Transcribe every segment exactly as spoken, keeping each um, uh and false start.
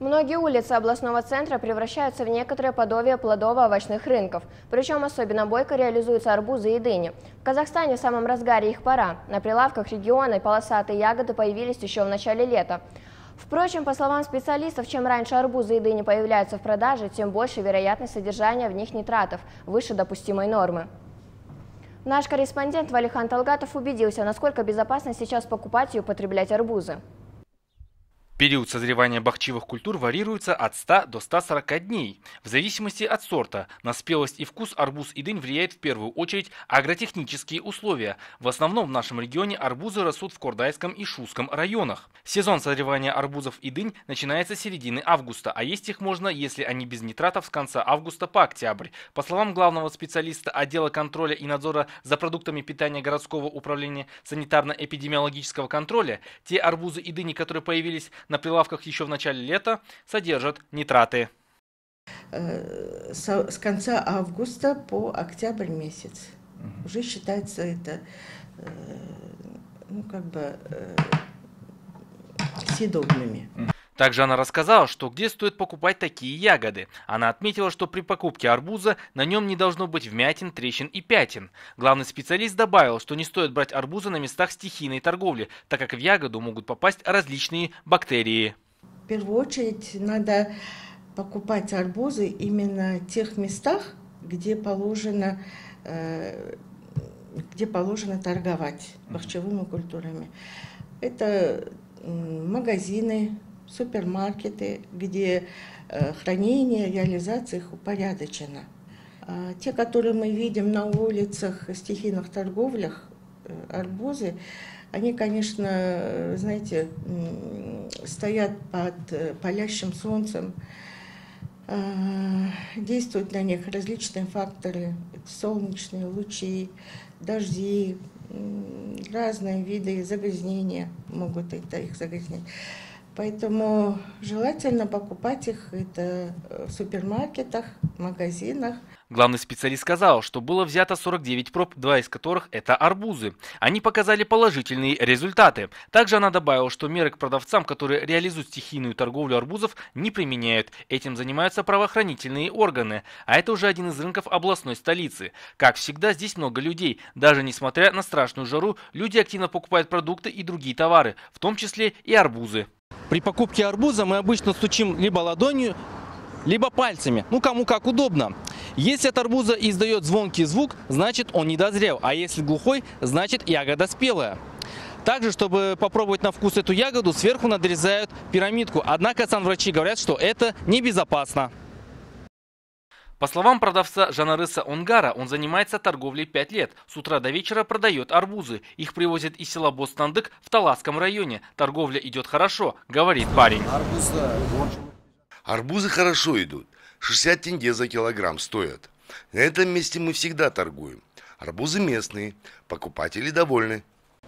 Многие улицы областного центра превращаются в некоторое подобие плодово-овощных рынков. Причем особенно бойко реализуются арбузы и дыни. В Казахстане в самом разгаре их пора. На прилавках региона полосатые ягоды появились еще в начале лета. Впрочем, по словам специалистов, чем раньше арбузы и дыни появляются в продаже, тем больше вероятность содержания в них нитратов, выше допустимой нормы. Наш корреспондент Валихан Талгатов убедился, насколько безопасно сейчас покупать и употреблять арбузы. Период созревания бахчевых культур варьируется от ста до ста сорока дней. В зависимости от сорта. На спелость и вкус арбуз и дынь влияет в первую очередь агротехнические условия. В основном в нашем регионе арбузы растут в Кордайском и Шуском районах. Сезон созревания арбузов и дынь начинается с середины августа, а есть их можно, если они без нитратов, с конца августа по октябрь. По словам главного специалиста отдела контроля и надзора за продуктами питания городского управления санитарно-эпидемиологического контроля, те арбузы и дыни, которые появились на прилавках еще в начале лета, содержат нитраты. С конца августа по октябрь месяц угу. уже считается это, ну, как бы, съедобными. Также она рассказала, что где стоит покупать такие ягоды. Она отметила, что при покупке арбуза на нем не должно быть вмятин, трещин и пятен. Главный специалист добавил, что не стоит брать арбузы на местах стихийной торговли, так как в ягоду могут попасть различные бактерии. В первую очередь надо покупать арбузы именно в тех местах, где положено, э, где положено торговать бахчевыми культурами. Это магазины, супермаркеты, где э, хранение, реализация их упорядочена. А те, которые мы видим на улицах, стихийных торговлях, э, арбузы, они, конечно, знаете, стоят под э, палящим солнцем, э, действуют на них различные факторы, солнечные лучи, дожди, э, разные виды загрязнения могут это их загрязнять. Поэтому желательно покупать их это в супермаркетах, магазинах. Главный специалист сказал, что было взято сорок девять проб, два из которых это арбузы. Они показали положительные результаты. Также она добавила, что меры к продавцам, которые реализуют стихийную торговлю арбузов, не применяют. Этим занимаются правоохранительные органы. А это уже один из рынков областной столицы. Как всегда, здесь много людей. Даже несмотря на страшную жару, люди активно покупают продукты и другие товары, в том числе и арбузы. При покупке арбуза мы обычно стучим либо ладонью, либо пальцами, ну кому как удобно. Если от арбуза издает звонкий звук, значит он не дозрел, а если глухой, значит ягода спелая. Также, чтобы попробовать на вкус эту ягоду, сверху надрезают пирамидку, однако санврачи говорят, что это небезопасно. По словам продавца Жанарыса Онгара, он занимается торговлей пять лет. С утра до вечера продает арбузы. Их привозят из села Бостандык в Таласском районе. Торговля идет хорошо, говорит парень. Арбузы хорошо идут. шестьдесят тенге за килограмм стоят. На этом месте мы всегда торгуем. Арбузы местные. Покупатели довольны.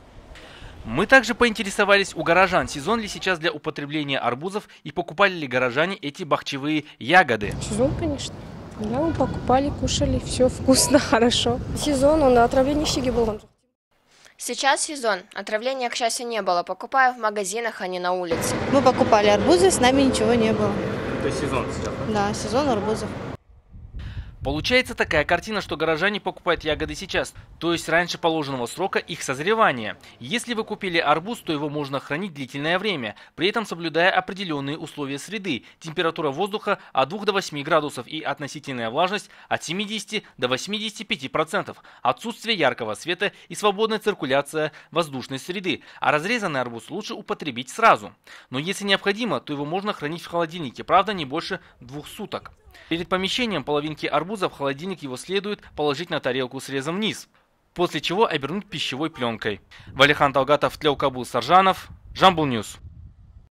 Мы также поинтересовались у горожан, сезон ли сейчас для употребления арбузов и покупали ли горожане эти бахчевые ягоды. Сезон, конечно. Да, мы покупали, кушали, все вкусно, хорошо. Сезон, он отравление щеги был. Сейчас сезон. Отравления, к счастью, не было. Покупаю в магазинах, а не на улице. Мы покупали арбузы, с нами ничего не было. То есть сезон сейчас? Да, сезон арбузов. Получается такая картина, что горожане покупают ягоды сейчас, то есть раньше положенного срока их созревания. Если вы купили арбуз, то его можно хранить длительное время, при этом соблюдая определенные условия среды. Температура воздуха от двух до восьми градусов и относительная влажность от семидесяти до восьмидесяти пяти процентов. Отсутствие яркого света и свободная циркуляция воздушной среды. А разрезанный арбуз лучше употребить сразу. Но если необходимо, то его можно хранить в холодильнике, правда не больше двух суток. Перед помещением половинки арбуза в холодильник его следует положить на тарелку срезом вниз, после чего обернуть пищевой пленкой. Валихан Талгатов, Тлеукабул Саржанов, Жамбул Ньюс.